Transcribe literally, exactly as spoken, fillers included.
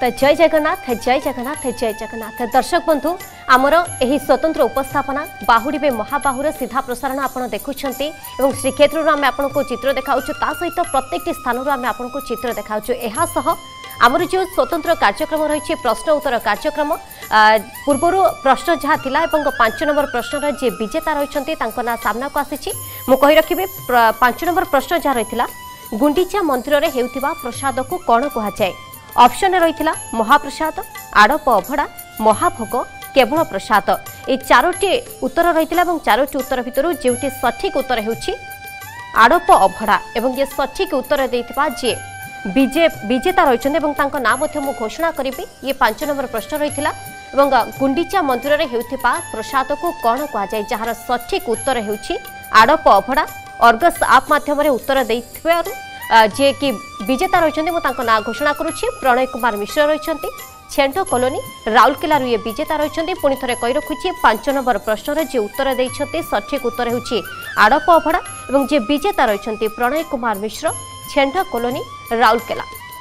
तो जय जगन्नाथ जय जगन्नाथ जय जगन्नाथ दर्शक बंधु आमर यही स्वतंत्र उपस्थापना बाहुड़ी महाबाहुर सीधा प्रसारण आपड़ देखुं श्रीक्षेत्र आम आपन को चित्र देखा सहित प्रत्येक स्थान आम आपन को चित्र देखा यह आमर जो स्वतंत्र कार्यक्रम रही प्रश्न उत्तर कार्यक्रम पूर्वर प्रश्न जहाँ थिला पांच नंबर प्रश्न जी विजेता रही ना सामना को आसी मुझे रखी पांच नंबर प्रश्न जहाँ रही गुंडीचा मंदिर में हेउथिबा प्रसाद को कौन कहुए ऑप्शन रही महाप्रसाद आड़प अभड़ा महाभोग केवल प्रसाद ये चारोटी उत्तर रही चारोटी उत्तर भितर जो सठिक उत्तर होउछि आड़प अभड़ा एवं ये सठिक उत्तर देथिबा जे विजे विजेता रही ना घोषणा करी ये पांच नंबर प्रश्न रही गुंडीचा मंदिर में हेउथिबा प्रसाद को कौन कहुए जार सठिक उत्तर होउछि आड़प अभड़ा अर्गस आप माध्यम उत्तर देथिबारु जे कि विजेता रही ना घोषणा करुच्ची प्रणय कुमार मिश्र रही छेंट कॉलोनी राउरकेला ये विजेता रही पुणी थे कही रखुच्छी पांच नंबर प्रश्न जे उत्तर देते सठिक उत्तर होउछि आड़प अभड़ा और जे विजेता रही प्रणय कुमार मिश्र छेंट कॉलोनी राउरकेला।